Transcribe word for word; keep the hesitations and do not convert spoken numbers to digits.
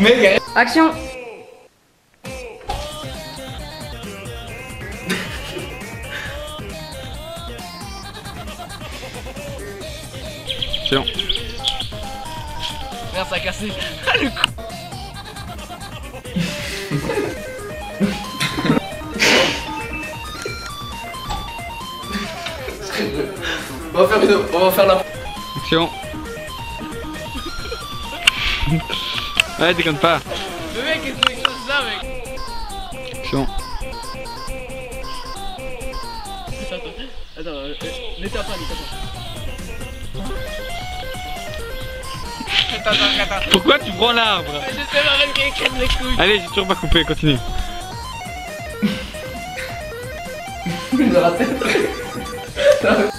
Mais action. C'est bon. Merde, ça a cassé. Ah, le con. On va faire une... On va faire la... Action. Ouais, déconne pas. Le mec, qu'est-ce que c'est ça, mec? Action. Attends, attends, attends, euh, n'éteins pas, n'éteins pas. Attends, attends, attends. Pourquoi tu prends l'arbre? Je sais pas même qu'il crève les couilles. Allez, j'ai toujours pas coupé, continue. Dans la tête.